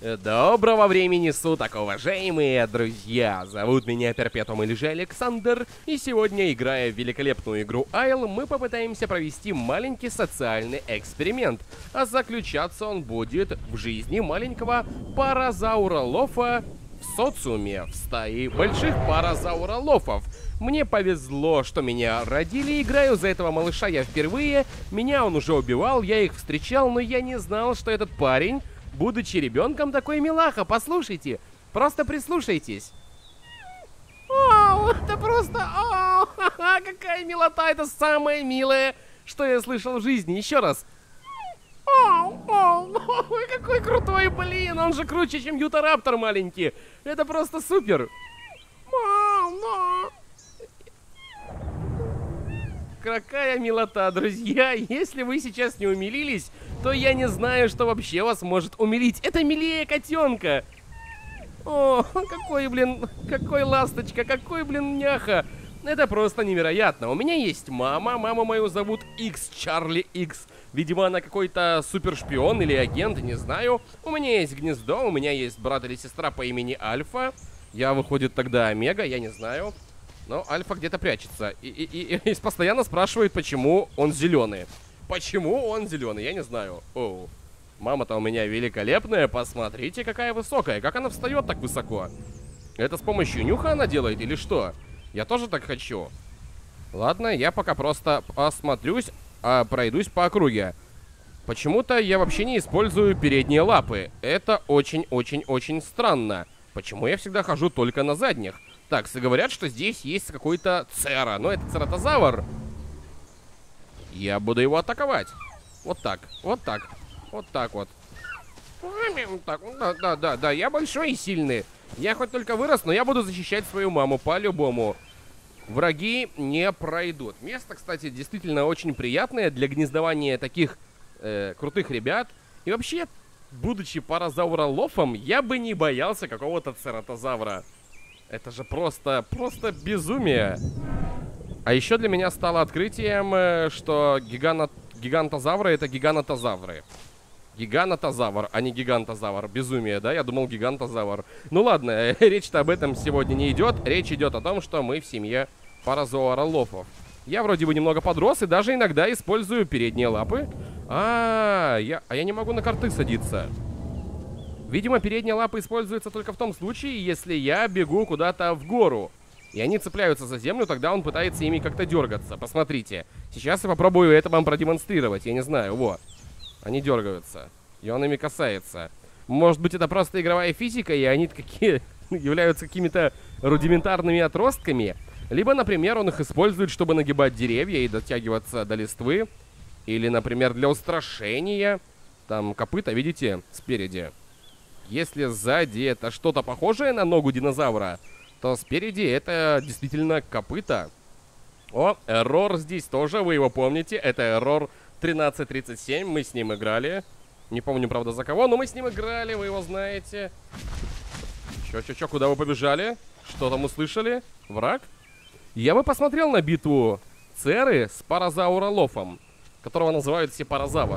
Доброго времени суток, уважаемые друзья! Зовут меня Перпетум или же Александр, и сегодня, играя в великолепную игру Айл, мы попытаемся провести маленький социальный эксперимент, а заключаться он будет в жизни маленького паразаура-лофа в социуме, в стае больших паразаура-лофов. Мне повезло, что меня родили, играю за этого малыша я впервые, меня он уже убивал, я их встречал, но я не знал, что этот парень, будучи ребенком, такой милаха. Послушайте, просто прислушайтесь. Оу, это просто... Оу, какая милота, это самое милое, что я слышал в жизни. Еще раз. Оу, ой, какой крутой, блин, он же круче, чем Ютараптор маленький. Это просто супер. Какая милота, друзья. Если вы сейчас не умилились, то я не знаю, что вообще вас может умилить. Это милее котенка. О, какой, блин, какой ласточка, какой, блин, няха. Это просто невероятно. У меня есть мама. Маму мою зовут X Charlie X. Видимо, она какой-то супершпион или агент, не знаю. У меня есть гнездо, у меня есть брат или сестра по имени Альфа. Я, выходит, тогда Омега, я не знаю. Но Альфа где-то прячется. И постоянно спрашивает, почему он зеленый. Почему он зеленый? Я не знаю. Оу. Мама-то у меня великолепная. Посмотрите, какая высокая. Как она встает так высоко? Это с помощью нюха она делает или что? Я тоже так хочу. Ладно, я пока просто осмотрюсь, пройдусь по округе. Почему-то я вообще не использую передние лапы. Это очень-очень-очень странно. Почему я всегда хожу только на задних? Так, говорят, что здесь есть какой-то цера. Но это цератозавр. Я буду его атаковать. Вот так, вот так, вот так вот. Да, я большой и сильный. Я хоть только вырос, но я буду защищать свою маму по-любому. Враги не пройдут. Место, кстати, действительно очень приятное для гнездования таких крутых ребят. И вообще, будучи паразаура-лофом, я бы не боялся какого-то цератозавра. Это же просто безумие. А еще для меня стало открытием, что гигантозавры — это гиганотозавры. Гиганотозавр, а не гигантозавр. Безумие, да? Я думал гигантозавр. Ну ладно, речь-то об этом сегодня не идет. Речь идет о том, что мы в семье паразаура-лофов. Я вроде бы немного подрос и даже иногда использую передние лапы. Я не могу на карты садиться. Видимо, передние лапы используются только в том случае, если я бегу куда-то в гору. И они цепляются за землю, тогда он пытается ими как-то дергаться. Посмотрите. Сейчас я попробую это вам продемонстрировать. Я не знаю, вот. Они дергаются. И он ими касается. Может быть, это просто игровая физика, и они являются какими-то рудиментарными отростками. Либо, например, он их использует, чтобы нагибать деревья и дотягиваться до листвы. Или, например, для устрашения. Там копыта, видите, спереди. Если сзади это что-то похожее на ногу динозавра, то спереди это действительно копыта. О, Эррор здесь тоже, вы его помните. Это Эррор 1337, мы с ним играли. Не помню, правда, за кого, но мы с ним играли, вы его знаете. Чё, куда вы побежали? Что там услышали? Враг? Я бы посмотрел на битву Церы с паразаура-лофом, которого называют все паразавр.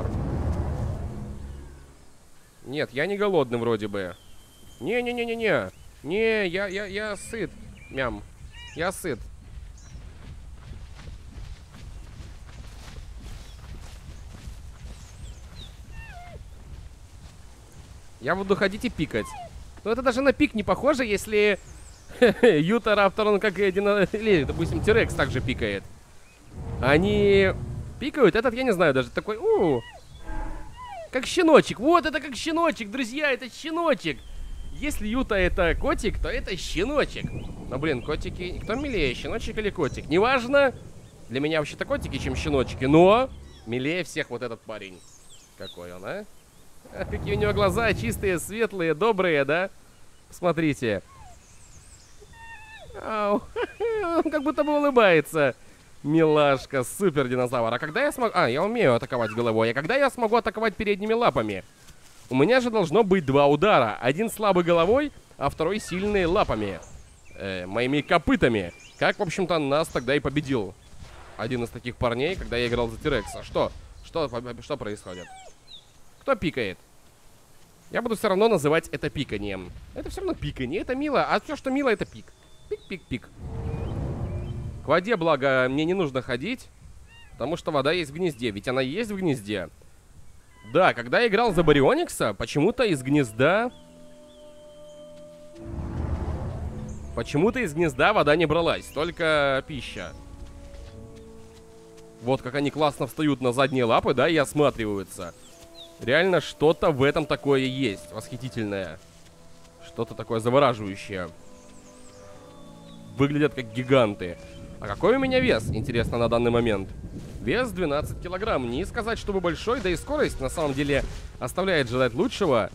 Нет, я не голодный вроде бы. Не-не-не-не-не. Не, я сыт. Мям. Я сыт. Я буду ходить и пикать. Но это даже на пик не похоже, если Ютараптор, он как или, допустим, Тирекс также пикает. Они пикают, этот, я не знаю, даже такой, как щеночек. Вот это как щеночек, друзья, это щеночек. Если Юта это котик, то это щеночек. Но, блин, котики... Кто милее, щеночек или котик? Неважно. Для меня вообще-то котики, чем щеночки. Но милее всех вот этот парень. Какой он, а? Какие у него глаза чистые, светлые, добрые, да? Посмотрите. Ау. Он как будто бы улыбается. Милашка, супер динозавр. А когда я смогу... я умею атаковать головой. А когда я смогу атаковать передними лапами? У меня же должно быть два удара. Один слабый головой, а второй сильный лапами. Моими копытами. Как, в общем-то, нас тогда и победил один из таких парней, когда я играл за Тирекса. Что происходит? Кто пикает? Я буду все равно называть это пиканием. Это все равно пиканье, это мило. А все, что мило, это пик. Пик-пик-пик. К воде, благо, мне не нужно ходить, потому что вода есть в гнезде. Ведь она есть в гнезде. Да, когда я играл за Барионикса, почему-то из гнезда... Почему-то из гнезда вода не бралась, только пища. Вот как они классно встают на задние лапы, да, и осматриваются. Реально что-то в этом такое есть, восхитительное. Что-то такое завораживающее. Выглядят как гиганты. А какой у меня вес, интересно, на данный момент? Вес 12 килограмм. Не сказать, чтобы большой, да и скорость, на самом деле, оставляет желать лучшего.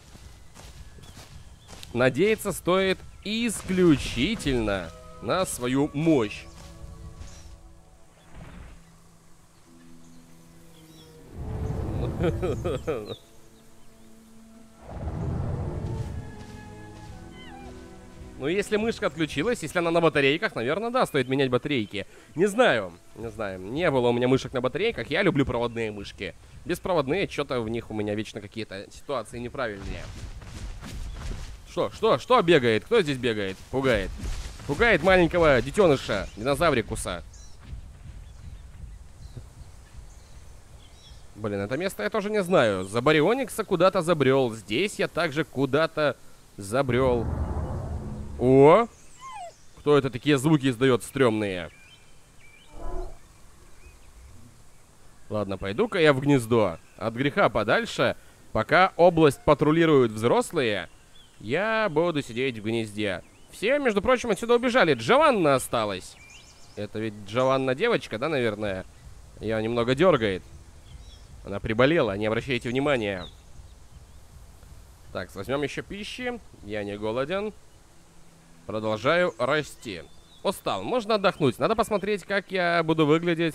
Надеяться стоит исключительно на свою мощь. Ну, если мышка отключилась, если она на батарейках, наверное, да, стоит менять батарейки. Не знаю, не знаю. Не было у меня мышек на батарейках, я люблю проводные мышки. Беспроводные, что-то в них у меня вечно какие-то ситуации неправильные. Что бегает? Кто здесь бегает? Пугает. Пугает маленького детеныша, динозаврикуса. Блин, это место я тоже не знаю. За Барионикса куда-то забрел. Здесь я также куда-то забрел. О! Кто это такие звуки издает стрёмные? Ладно, пойду-ка я в гнездо. От греха подальше. Пока область патрулируют взрослые, я буду сидеть в гнезде. Все, между прочим, отсюда убежали. Джованна осталась. Это ведь Джованна девочка, да, наверное? Ее немного дергает. Она приболела, не обращайте внимания. Так, возьмем еще пищи. Я не голоден. Продолжаю расти. Устал, можно отдохнуть. Надо посмотреть, как я буду выглядеть.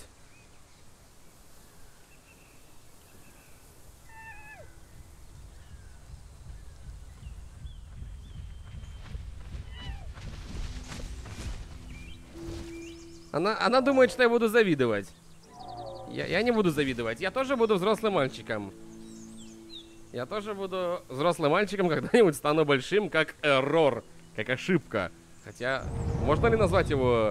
Она думает, что я буду завидовать. Я не буду завидовать. Я тоже буду взрослым мальчиком. Я тоже буду взрослым мальчиком, когда-нибудь стану большим, как эррор, как ошибка. Хотя, можно ли назвать его...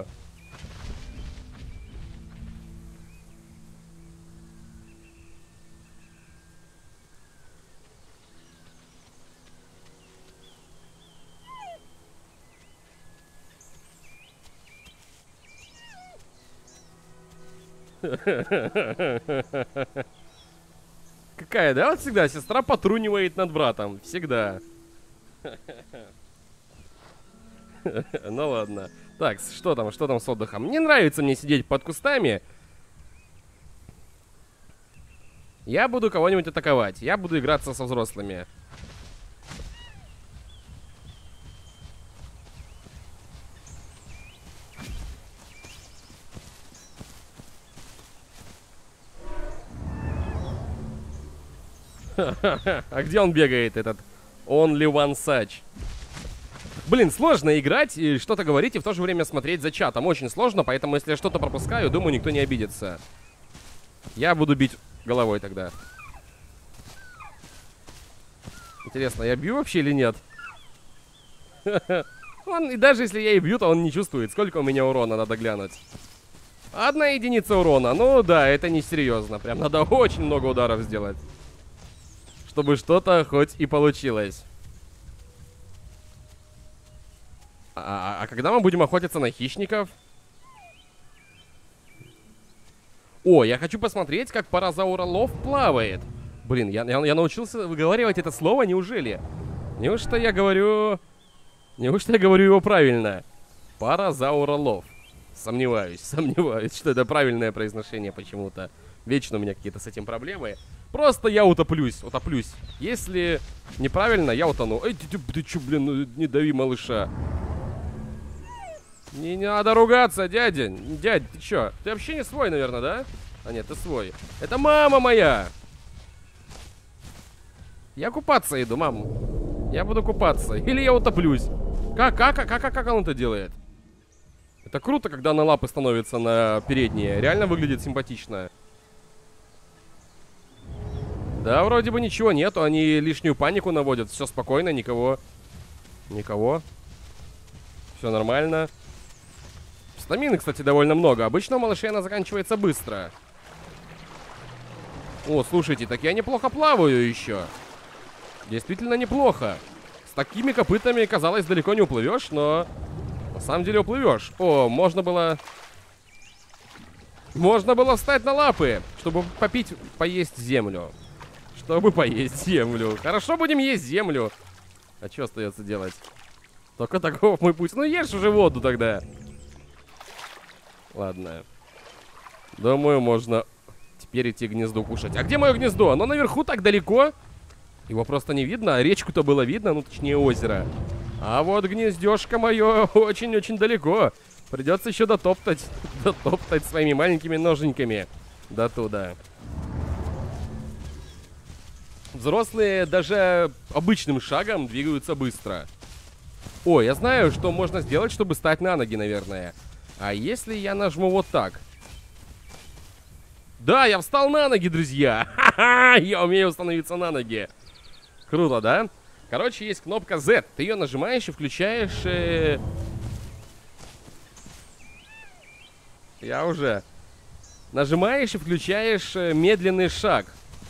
Какая, да? Вот всегда сестра потрунивает над братом. Всегда. Ну ладно. Так, что там с отдыхом? Не нравится мне сидеть под кустами. Я буду кого-нибудь атаковать. Я буду играться со взрослыми. А где он бегает, этот Only One Such? Блин, сложно играть и что-то говорить и в то же время смотреть за чатом. Очень сложно, поэтому если я что-то пропускаю, думаю, никто не обидится. Я буду бить головой тогда. Интересно, я бью вообще или нет? Он, и даже если я и бью, то он не чувствует, сколько у меня урона, надо глянуть. 1 единица урона. Ну да, это несерьезно. Прям надо очень много ударов сделать, чтобы что-то хоть и получилось. А когда мы будем охотиться на хищников? О, я хочу посмотреть, как паразауролов плавает. Блин, я научился выговаривать это слово, неужели? Неужто я говорю его правильно? Паразауролов. Сомневаюсь, что это правильное произношение почему-то. Вечно у меня какие-то с этим проблемы. Просто я утоплюсь. Если неправильно, я утону. Эй, ты чё, блин, ну, не дави малыша. Не надо ругаться, дядя. Дядь, ты чё? Ты вообще не свой, наверное, да? А нет, ты свой. Это мама моя. Я купаться иду, мам. Я буду купаться. Или я утоплюсь. Как он это делает? Это круто, когда на лапы становится на передние. Реально выглядит симпатично. Да, вроде бы ничего нету, они лишнюю панику наводят. Все спокойно, никого. Никого. Все нормально. Стамины, кстати, довольно много. Обычно у малышей она заканчивается быстро. О, слушайте, так я неплохо плаваю еще. Действительно неплохо. С такими копытами, казалось, далеко не уплывешь, но на самом деле уплывешь. О, можно было... Можно было встать на лапы, чтобы попить, поесть землю. Чтобы поесть землю. Хорошо, будем есть землю. А что остается делать? Только такого мой путь. Ну ешь уже воду тогда. Ладно. Думаю, можно теперь идти к гнезду кушать. А где мое гнездо? Оно наверху так далеко. Его просто не видно. Речку-то было видно, ну точнее озеро. А вот гнездежко мое очень-очень далеко. Придется еще дотоптать. Дотоптать своими маленькими ноженьками до туда. Взрослые даже обычным шагом двигаются быстро. О, я знаю, что можно сделать, чтобы встать на ноги, наверное. А если я нажму вот так? Да, я встал на ноги, друзья. Ха-ха, я умею становиться на ноги. Круто, да? Короче, есть кнопка Z. Ты ее нажимаешь и включаешь... Я уже... Нажимаешь и включаешь медленный шаг.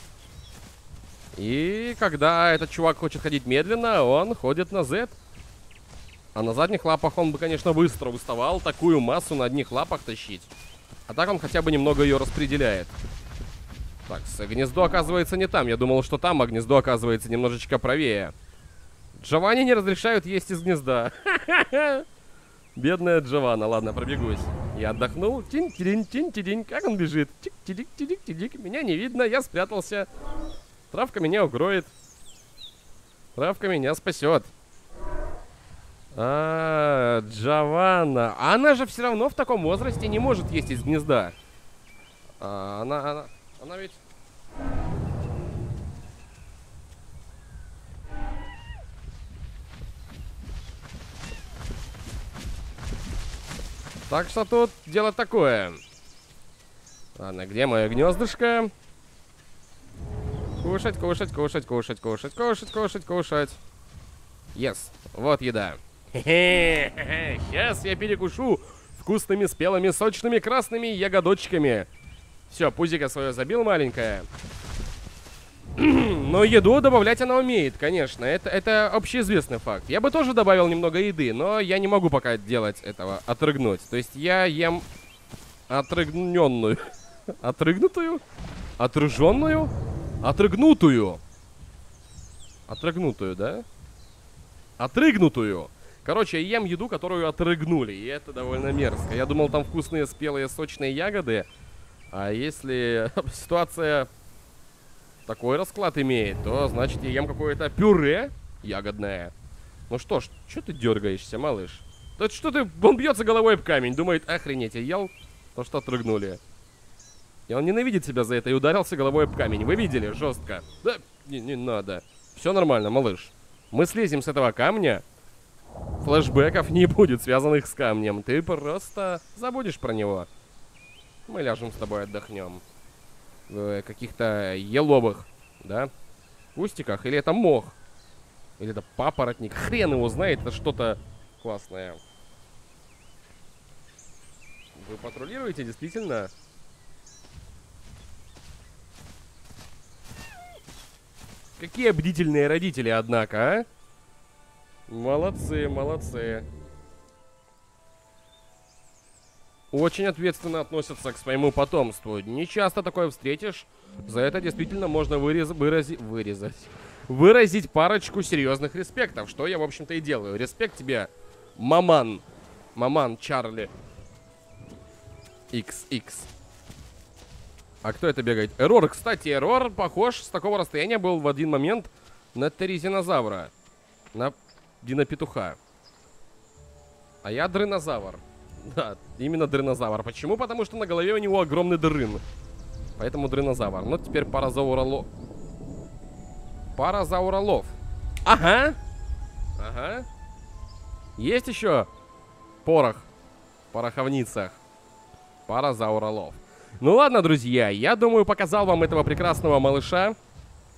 И когда этот чувак хочет ходить медленно, он ходит на Z. А на задних лапах он бы, конечно, быстро уставал такую массу на одних лапах тащить. А так он хотя бы немного ее распределяет. Так, гнездо оказывается не там. Я думал, что там, а гнездо оказывается немножечко правее. Джованни не разрешают есть из гнезда. Бедная Джованна. Ладно, пробегусь. Я отдохнул. Тинь-тидинь-тинь-тидинь. Как он бежит? Тик-тидик-тидик-тидик. Меня не видно, я спрятался. Травка меня укроет. Травка меня спасет. Джованна. Она же все равно в таком возрасте не может есть из гнезда. Она ведь... Так что тут дело такое. Ладно, где мое гнездышко? Кушать, кушать, кушать, кушать, кушать, кушать, кушать, кушать. Yes, вот еда. Хе-хе, сейчас я перекушу вкусными, спелыми, сочными красными ягодочками. Все, пузико свое забил маленькое. Но еду добавлять она умеет, конечно. Это общеизвестный факт. Я бы тоже добавил немного еды, но я не могу пока делать этого, отрыгнуть. То есть я ем отрыгненную. Отрыгнутую? Отрыженную? Отрыгнутую. Отрыгнутую, да? Отрыгнутую. Короче, я ем еду, которую отрыгнули. И это довольно мерзко. Я думал, там вкусные, спелые, сочные ягоды. А если ситуация такой расклад имеет, то значит я ем какое-то пюре ягодное. Ну что ж, что ты дергаешься, малыш? Да что ты, он бьется головой об камень, думает, охренеть, я ел то, что отрыгнули. И он ненавидит себя за это и ударился головой об камень. Вы видели? Жестко. Да, не надо. Все нормально, малыш. Мы слезем с этого камня. Флэшбэков не будет, связанных с камнем. Ты просто забудешь про него. Мы ляжем с тобой, отдохнем. В каких-то еловых, да, кустиках. Или это мох. Или это папоротник. Хрен его знает, это что-то классное. Вы патрулируете, действительно? Какие бдительные родители, однако, а? Молодцы, молодцы. Очень ответственно относятся к своему потомству. Не часто такое встретишь. За это действительно можно выразить парочку серьезных респектов. Что я, в общем-то, и делаю. Респект тебе, маман. Маман Чарли. XX. А кто это бегает? Эррор. Кстати, Эррор похож с такого расстояния был в один момент на Терезинозавра. На Динопетуха. А я дрынозавр. Да, именно дрынозавр. Почему? Потому что на голове у него огромный дрын. Поэтому дрынозавр. Ну, теперь паразауролов. Паразауролов. Ага. Ага. Есть еще порох в пороховницах. Паразауролов. Ну ладно, друзья, я думаю, показал вам этого прекрасного малыша.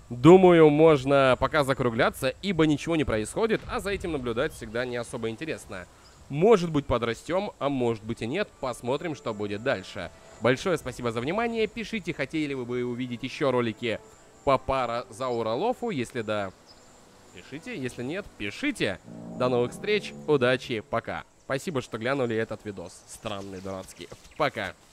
думаю, можно пока закругляться, ибо ничего не происходит, а за этим наблюдать всегда не особо интересно. Может быть, подрастем, а может быть и нет. Посмотрим, что будет дальше. Большое спасибо за внимание. Пишите, хотели вы бы увидеть еще ролики по паразауролофу. Если да, пишите. Если нет, пишите. До новых встреч. Удачи. Пока. Спасибо, что глянули этот видос. Странный, дурацкий. Пока.